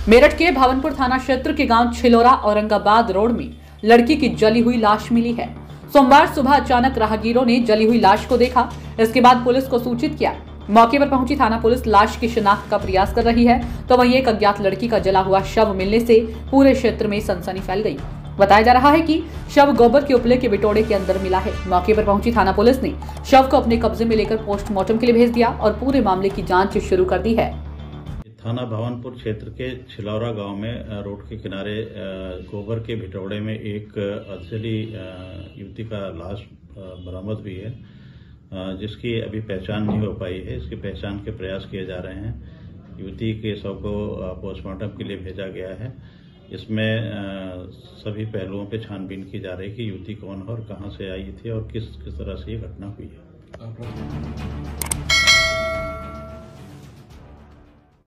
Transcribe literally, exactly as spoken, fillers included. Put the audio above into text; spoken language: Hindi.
मेरठ के भावनपुर थाना क्षेत्र के गांव छिलोरा औरंगाबाद रोड में लड़की की जली हुई लाश मिली है। सोमवार सुबह अचानक राहगीरों ने जली हुई लाश को देखा। इसके बाद पुलिस को सूचित किया। मौके पर पहुंची थाना पुलिस लाश की शिनाख्त का प्रयास कर रही है, तो वहीं एक अज्ञात लड़की का जला हुआ शव मिलने से पूरे क्षेत्र में सनसनी फैल गई। बताया जा रहा है कि शव गोबर के उपले के बिटोड़े के अंदर मिला है। मौके पर पहुंची थाना पुलिस ने शव को अपने कब्जे में लेकर पोस्टमार्टम के लिए भेज दिया और पूरे मामले की जांच शुरू कर दी है। थाना भावनपुर क्षेत्र के छिलौरा गांव में रोड के किनारे गोबर के भिटौड़े में एक अधजली युवती का लाश बरामद हुई है, जिसकी अभी पहचान नहीं हो पाई है। इसकी पहचान के प्रयास किए जा रहे हैं। युवती के शव को पोस्टमार्टम के लिए भेजा गया है। इसमें सभी पहलुओं पर छानबीन की जा रही है कि युवती कौन है और कहां से आई थी और किस किस तरह से ये घटना हुई है।